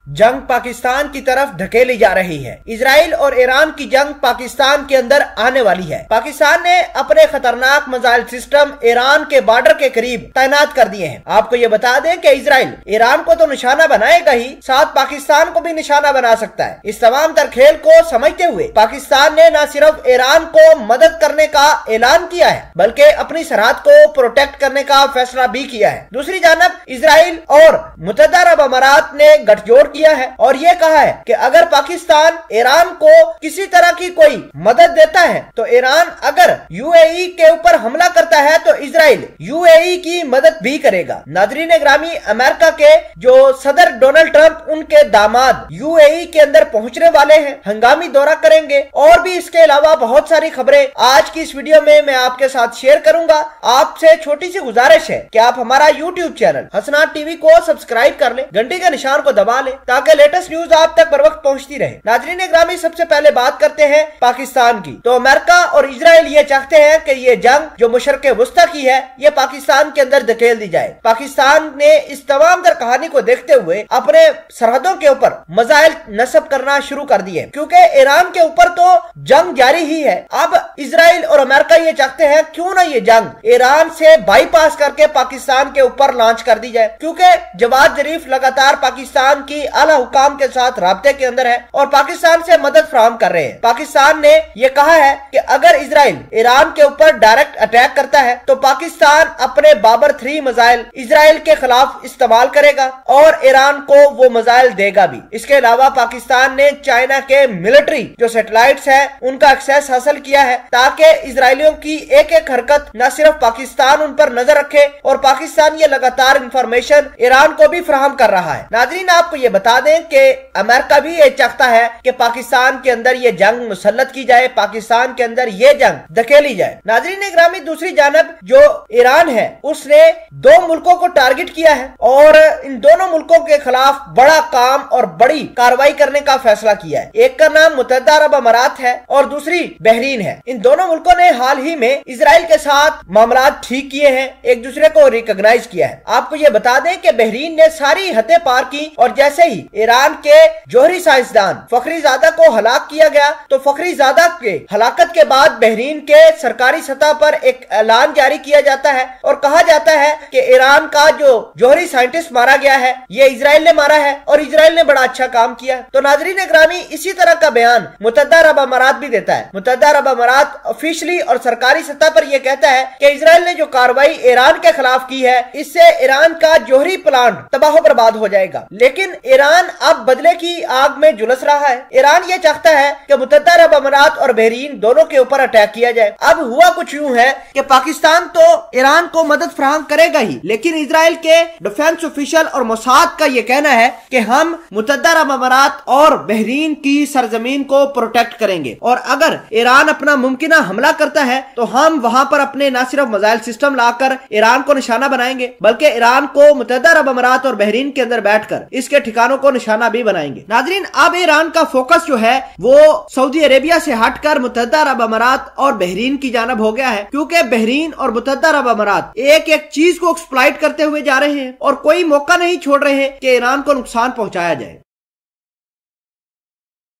जंग पाकिस्तान की तरफ धकेली जा रही है। इजराइल और ईरान की जंग पाकिस्तान के अंदर आने वाली है। पाकिस्तान ने अपने खतरनाक मिसाइल सिस्टम ईरान के बॉर्डर के करीब तैनात कर दिए हैं। आपको ये बता दें कि इजराइल ईरान को तो निशाना बनाएगा ही, साथ पाकिस्तान को भी निशाना बना सकता है। इस तमाम तर खेल को समझते हुए पाकिस्तान ने न सिर्फ ईरान को मदद करने का ऐलान किया है, बल्कि अपनी सरहद को प्रोटेक्ट करने का फैसला भी किया है। दूसरी जानब इजराइल और मुत्तहदा अरब अमारात ने गठजोड़ किया है और ये कहा है कि अगर पाकिस्तान ईरान को किसी तरह की कोई मदद देता है तो ईरान अगर यूएई के ऊपर हमला करता है तो इजराइल यूएई की मदद भी करेगा। नाज़रीन ग्रामी, अमेरिका के जो सदर डोनाल्ड ट्रंप उनके दामाद यूएई के अंदर पहुंचने वाले हैं, हंगामी दौरा करेंगे और भी इसके अलावा बहुत सारी खबरें आज की इस वीडियो में मैं आपके साथ शेयर करूंगा। आपसे छोटी सी गुजारिश है कि आप हमारा यूट्यूब चैनल हसनात टीवी को सब्सक्राइब कर ले, घंटी के निशान को दबा ले ताकि लेटेस्ट न्यूज आप तक बर वक्त पहुंचती रहे। नाज़रीन ग्रामी, सबसे पहले बात करते हैं पाकिस्तान की। तो अमेरिका और इजराइल ये चाहते हैं कि ये जंग जो मशरक़े वस्ता की है ये पाकिस्तान के अंदर धकेल दी जाए। पाकिस्तान ने इस तमाम तर कहानी को देखते हुए अपने सरहदों के ऊपर मिसाइल नस्ब करना शुरू कर दिए, क्योंकि ईरान के ऊपर तो जंग जारी ही है। अब इजराइल और अमेरिका ये चाहते हैं क्यों ना ये जंग ईरान से बाईपास करके पाकिस्तान के ऊपर लॉन्च कर दी जाए, क्योंकि जवाद जरीफ लगातार पाकिस्तान की आला हुकाम के साथ राब्ते के अंदर है और पाकिस्तान से मदद फराहम कर रहे हैं। पाकिस्तान ने यह कहा है कि अगर इजराइल ईरान के ऊपर डायरेक्ट अटैक करता है तो पाकिस्तान अपने बाबर 3 मिसाइल इजराइल के खिलाफ इस्तेमाल करेगा और ईरान को वो मिसाइल देगा भी। इसके अलावा पाकिस्तान ने चाइना के मिलिट्री जो सैटेलाइट्स है उनका एक्सेस हासिल किया है ताकि इजरायलियों की एक एक हरकत न सिर्फ पाकिस्तान उन पर नजर रखे और पाकिस्तान ये लगातार इंफॉर्मेशन ईरान को भी फराहम कर रहा है। नाज़रीन, आपको ये बता दें कि अमेरिका भी ये चाहता है कि पाकिस्तान के अंदर ये जंग मुसल्लत की जाए, पाकिस्तान के अंदर ये जंग धकेली जाए। नाज़रीन ग्रामी, दूसरी जानब जो ईरान है उसने 2 मुल्कों को टारगेट किया है और इन दोनों मुल्कों के खिलाफ बड़ा काम और बड़ी कार्रवाई करने का फैसला किया है। एक का नाम मुत्तहदा अरब अमारात है और दूसरी बहरीन है। इन दोनों मुल्कों ने हाल ही में इजराइल के साथ मामला ठीक किए हैं, एक दूसरे को रिकॉग्नाइज किया है। आपको ये बता दें कि बहरीन ने सारी हदें पार की और जैसे ही ईरान के जोहरी साइंसदान फखरीजादा को हलाक किया गया तो फखरीजादा के हलाकत के बाद बहरीन के सरकारी सतह पर एक ऐलान जारी किया जाता है और कहा जाता है कि ईरान का जो जोहरी साइंटिस्ट मारा गया है ये इजराइल ने मारा है और इजराइल ने बड़ा अच्छा काम किया। तो नाज़रीन ग्रामी, इसी तरह का बयान मुत्तहदा अरब अमारात भी देता है। मुत्तहदा अरब अमारात ऑफिशियली और सरकारी सतह पर यह कहता है कि इजराइल ने जो कार्रवाई ईरान के खिलाफ की है इससे ईरान का जोहरी प्लांट तबाह बर्बाद हो जाएगा। लेकिन ईरान अब बदले की आग में झुलस रहा है। ईरान ये चाहता है कि मुत्तहदा अरब अमारात और बहरीन दोनों के ऊपर अटैक किया जाए। अब हुआ कुछ यूं है कि पाकिस्तान तो ईरान को मदद फराहम करेगा ही, लेकिन इजराइल के डिफेंस ऑफिशियल और मोसाद का यह कहना है कि हम मुत्तहदा अरब अमारात और बहरीन की सरजमीन को प्रोटेक्ट करेंगे और अगर ईरान अपना मुमकिन हमला करता है तो हम वहां पर अपने न सिर्फ मिसाइल सिस्टम लाकर ईरान को निशाना बनाएंगे बल्कि ईरान को मुत्तहदा अरब अमारात और बहरीन के अंदर बैठकर इसके ठिकानों को निशाना भी बनाएंगे। नाज़रीन, अब ईरान का फोकस जो है वो सऊदी अरेबिया से हटकर मुत्तहदा अरब अमारात और बहरीन की जानब हो गया है, क्योंकि बहरीन और मुत्तहदा अरब अमारात एक एक चीज को एक्सप्लॉइट करते हुए जा रहे हैं और कोई मौका नहीं छोड़ रहे हैं कि ईरान को नुकसान पहुंचाया जाए।